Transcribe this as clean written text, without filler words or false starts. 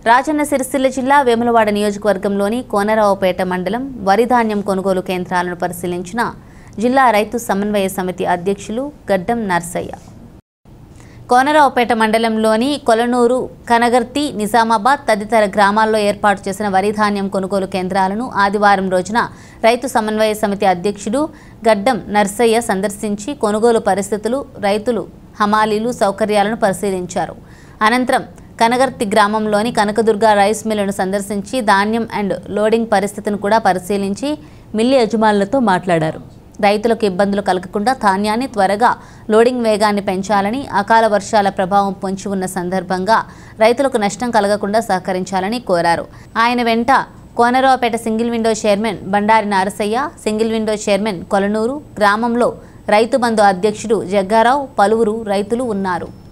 రాజన్న సిరిసిల్ల జిల్లా వేములవాడ నియోజకవర్గంలోని కోనరావుపేట మండలం వరి ధాన్యం కొనుగోలు కేంద్రాలను పరిశీలించిన జిల్లా రైతు సమన్వయ సమితి అధ్యక్షులు గడ్డం నర్సయ్య. కోనరావుపేట మండలంలోని కొలనూరు, కనగర్తి, నిజామాబాద్ తదితర గ్రామాల్లో ఏర్పాటు చేసిన వరి ధాన్యం కొనుగోలు కేంద్రాలను ఆదివారం రోజున రైతు సమన్వయ సమితి అధ్యక్షుడు గడ్డం నర్సయ్య సందర్శించి కొనుగోలు పరిస్థితులు, రైతులు, హమాలీలు సౌకర్యాలను పరిశీలించారు. అనంతరం కనగర్తి గ్రామంలోని కనకదుర్గ రైస్ మిల్లును సందర్శించి ధాన్యం అండ్ లోడింగ్ పరిస్థితిని కూడా పరిశీలించి మిల్లు యజమానులతో మాట్లాడారు. రైతులకు ఇబ్బందులు కలగకుండా ధాన్యాన్ని త్వరగా లోడింగ్ వేగాన్ని పెంచాలని, అకాల వర్షాల ప్రభావం పొంచి ఉన్న సందర్భంగా రైతులకు నష్టం కలగకుండా సహకరించాలని కోరారు. ఆయన వెంట Konaraopet single window chairman Bandari Narasayya, single window chairman Kolanur గ్రామంలో రైతు బంధు అధ్యక్షుడు జగ్గారావు, పలువురు రైతులు ఉన్నారు.